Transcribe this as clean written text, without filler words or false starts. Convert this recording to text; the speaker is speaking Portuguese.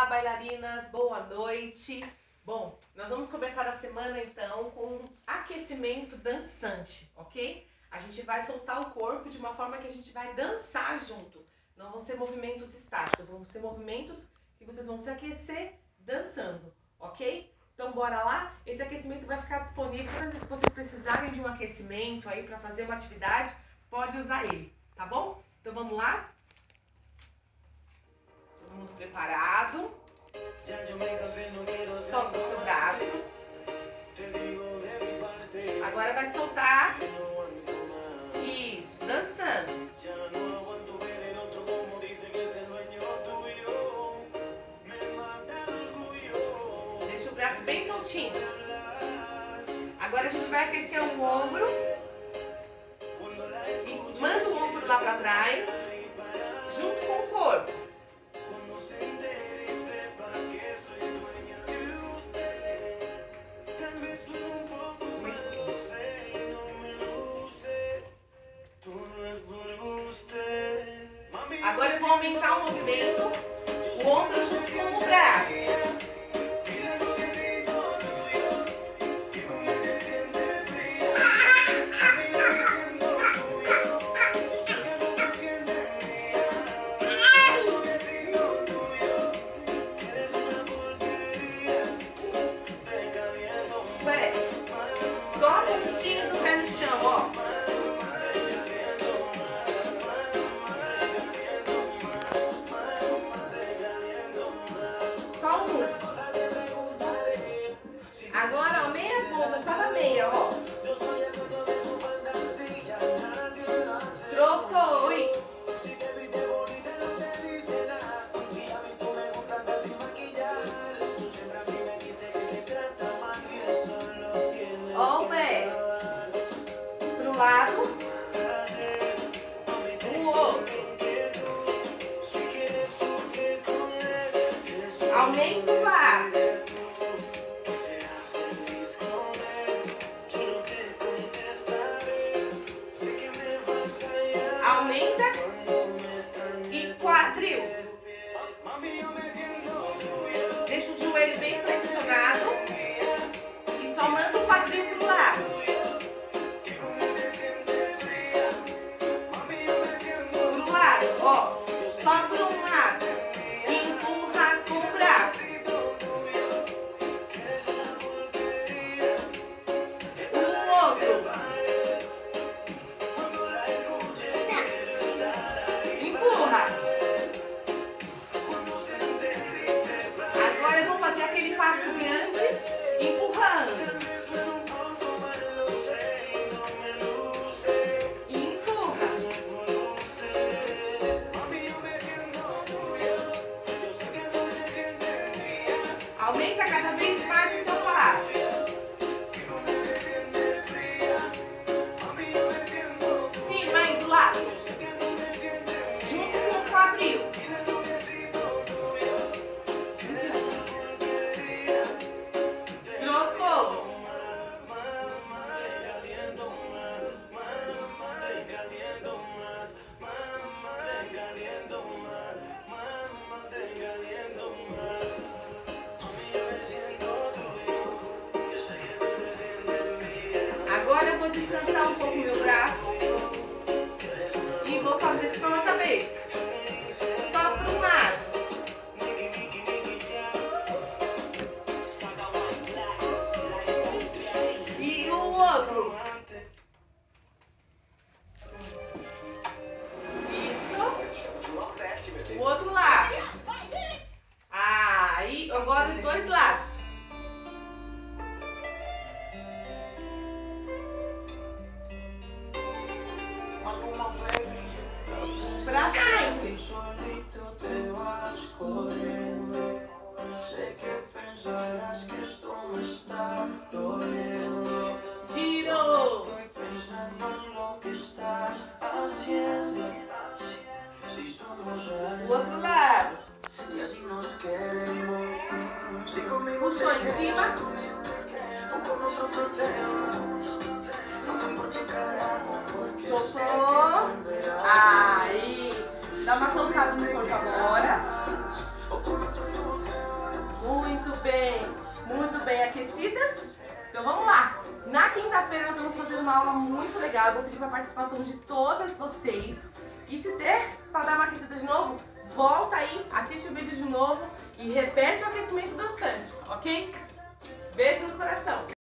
bailarinas, boa noite. Bom, nós vamos começar a semana então com um aquecimento dançante, ok? A gente vai soltar o corpo de uma forma que a gente vai dançar junto. Não vão ser movimentos estáticos, vão ser movimentos que vocês vão se aquecer dançando, ok? Então bora lá? Esse aquecimento vai ficar disponível. Todas as vezes que vocês precisarem de um aquecimento aí para fazer uma atividade, pode usar ele, tá bom? Então vamos lá? Todo mundo preparado? Solta o seu braço. Agora vai soltar. Isso, dançando. Deixa o braço bem soltinho. Agora a gente vai aquecer o ombro. E manda o ombro lá pra trás, junto com o corpo. Agora eu vou aumentar o movimento, o ombro junto com o braço. Só a pontinha do pé no chão, ó. Só um. Agora, ó, meia ponta, só na meia, ó. Trocou, hein? Ó o pé. Pro lado. O outro. Aumenta o passo. Aumenta e quadril. Deixa o joelho bem flexionado e só manda o quadril pro lado. Pro lado, ó. Só para um lado. E empurra com o braço. O outro. Empurra. Agora eu vou fazer aquele passo grande, empurrando. E empurra. Aumenta cada vez mais o seu passo. Sim, vai do lado. Junto com o quadril. Trocou. Agora eu vou descansar um pouco meu braço e vou fazer só a cabeça. Só para um lado. E o outro. Isso. O outro lado. Aí, agora os dois lados. Pra frente. Girou. O outro lado. Puxou em cima. Soltou. Aí. Dá uma soltada no corpo agora. uma aula muito legal. Eu vou pedir pra participação de todas vocês. E se der pra dar uma aquecida de novo, volta aí, assiste o vídeo de novo e repete o aquecimento dançante, ok? Beijo no coração!